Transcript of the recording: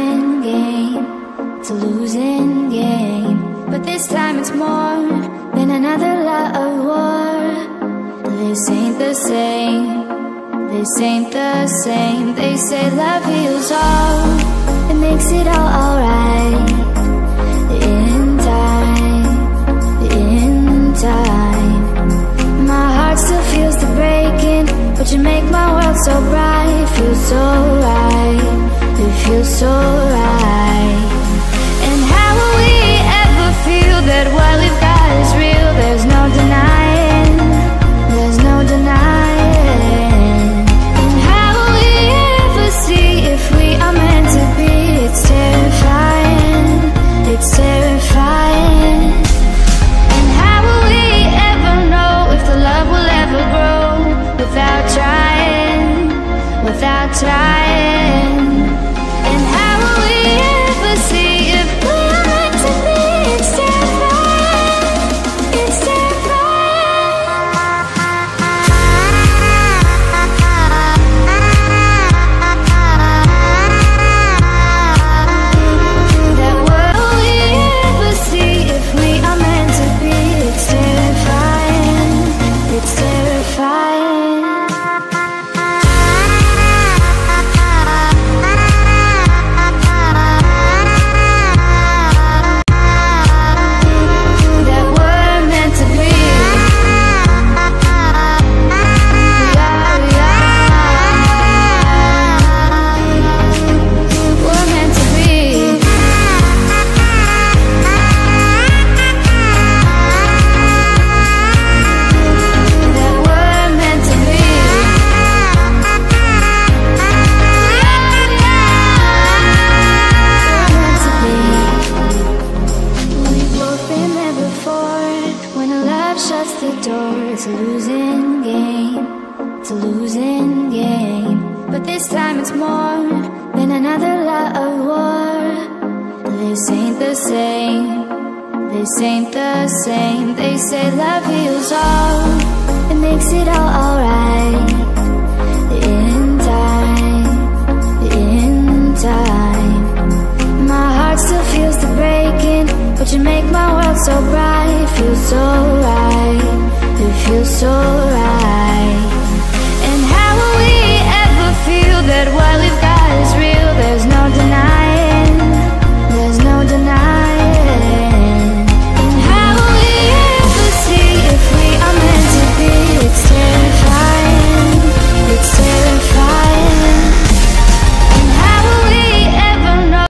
losing game, it's a losing game. But this time it's more than another love war. This ain't the same, this ain't the same. They say love heals all, it makes it all alright. In time, in time. My heart still feels the breaking, but you make my world so bright. It feels so right, it feels so right. And how will we ever feel that what we've got is real? There's no denying, there's no denying. And how will we ever see if we are meant to be? It's terrifying, it's terrifying. And how will we ever know if the love will ever grow without trying, without trying? And how will we ever see if we are meant to be? It's terrifying, it's that will we ever see if we are meant to be? It's terrifying, it's terrifying. That we're meant to be. We're meant to be. That we're meant to be. We've both been there before. When a love shuts the door, it's a losing game, it's a losing game. But this time it's more than another love war. This ain't the same, this ain't the same. They say love heals all, it makes it all alright. In time, in time. My heart still feels the breaking, but you make my world so bright. It feels so right, it feels so